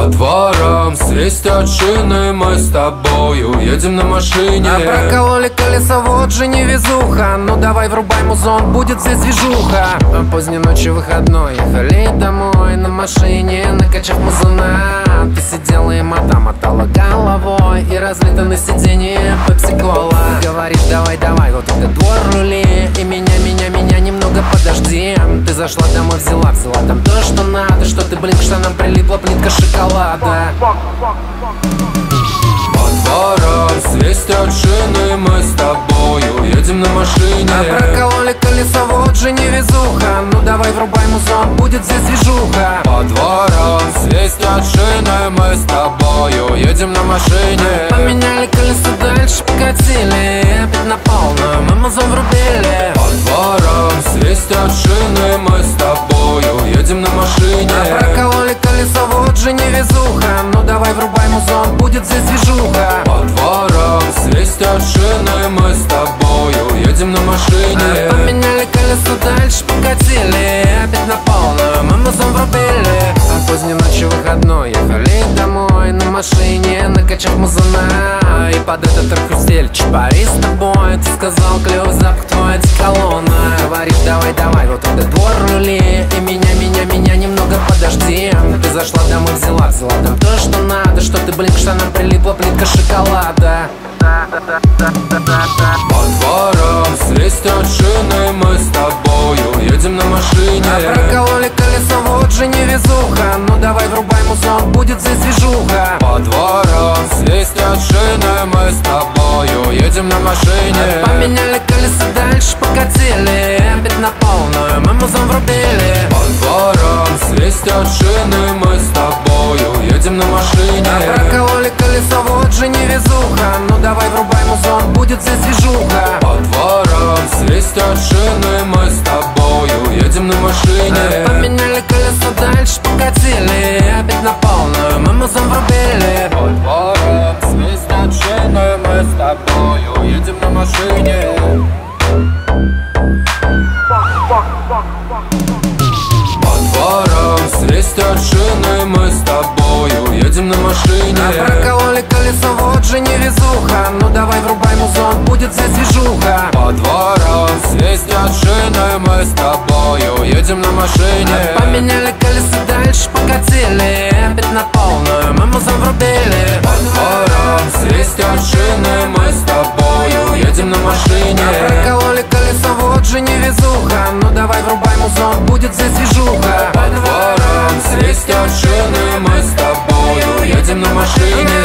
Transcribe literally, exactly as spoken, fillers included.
По дворам свистят шины, мы с тобою едем на машине. А прокололи колеса, вот же невезуха. Ну давай врубай музон, будет здесь движуха. А поздней ночью выходной, ехали домой на машине, накачав музона. Ты сидела и мота-мотала головой, и разлито на сиденье пепси-кола. Говоришь, давай, давай, вот это двор рули, и меня, меня, меня немного подожди. Ты зашла домой, взяла, взяла там то, что надо. Что ты, блин, к штанам прилипла плитка шоколада. По дворам свистят шины, мы с тобою едем на машине. А прокололи колеса, вот же невезуха. Ну давай врубай музон, будет здесь движуха. По дворам свистят шины, мы с тобою едем на машине. Поменяли колеса, дальше покатили, опять на полную мы музон врубили. По дворам свистят шины, мы с тобою едем на машине. А прокололи колеса, вот же невезуха. Ну давай врубай музон, будет здесь движуха. По дворам свистят шины, мы с тобою едем на машине. А поменяли колеса, дальше покатили, опять на полную мы музон врубили. А поздней ночью выходной, ехали домой на машине, накачав музона. И под этот трек хрустели чипари с тобой. Ты сказал, клёвый запах твой одеколона. Говоришь, давай, давай, вот этот двор рули, и меня, меня, меня немного подожди. Ты зашла домой, взяла, взяла там то, что надо. Что ты, блин, к штанам прилипла плитка шоколада. По дворам свистят шины, мы с тобою едем на машине. А прокололи колеса, вот же невезуха. Ну давай врубай музон, будет здесь движуха. По дворам свистят шины, мы с тобою едем на машине. А поменяли колеса, дальше покатили, опять на полную мы музон врубили. По дворам свистят шины, мы с тобою едем на машине. А прокололи колеса, вот же невезуха. Ну давай врубай музон, будет здесь движуха. По дворам свистят шины, мы с тобою едем на машине. А поменяли колеса, дальше покатили, опять на полную мы музон врубили. По дворам свистят шины, мы с тобою едем на машине. По дворам свистят шины, мы с тобою едем на машине. А прокололи колеса, вот же невезуха. Ну давай врубай музон, будет здесь движуха. По дворам свистят шины, мы с тобою едем на машине. А поменяли колеса, дальше покатили, опять на полную мы музон врубили. По дворам свистят шины, мы с тобою едем на машине. А прокололи колеса, вот же невезуха. Ну давай врубай музон, будет здесь движуха. По дворам свистят шины, мы с тобою едем на машине.